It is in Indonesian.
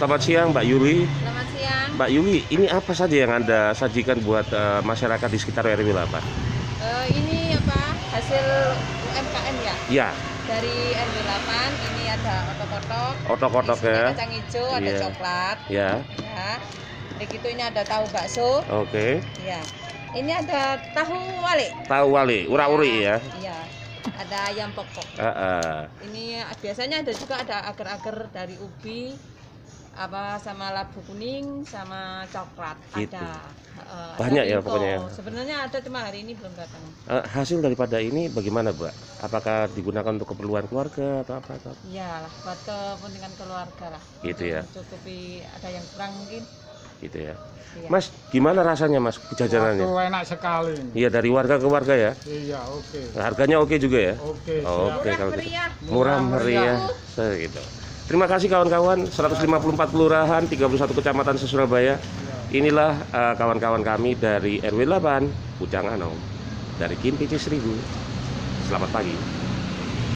Selamat siang Mbak Yuli. Selamat siang. Mbak Yuli, ini apa saja yang Anda sajikan buat masyarakat di sekitar RW 8? Ini apa? Hasil UMKM ya? Iya. Dari RW 8 ini ada otok-otok. Otok-otok Isinya ya. kacang hijau, ada Iya. coklat. Ya. Ya. Kayak gitu ini ada tahu bakso. Oke. Ya. Ini ada tahu wale. Tahu wali, ura-uri ya. Iya. Ada ayam pokok. Ini biasanya ada juga ada agar-agar dari ubi apa sama labu kuning sama coklat Gitu. ada. Banyak ada ya info. pokoknya ya. Sebenarnya ada cuma hari ini belum datang. Hasil daripada ini bagaimana, Mbak? Apakah digunakan untuk keperluan keluarga atau apa? Iyalah, buat kepentingan keluarga lah. Gitu ya. Mencukupi ada yang kurang mungkin. Gitu ya. Iya. Mas, gimana rasanya Mas jajanannya? Waduh, enak sekali. Iya, dari warga ke warga ya. Iya, oke. Harganya oke juga ya. Oke, Oh, siap. oke kalau gitu. meriah. Murah meriah segitu. Terima kasih kawan-kawan, 154 kelurahan, 31 kecamatan se-Surabaya. Inilah kawan-kawan kami dari RW 8 Pucang Anom dari Kim PC 1000. Selamat pagi.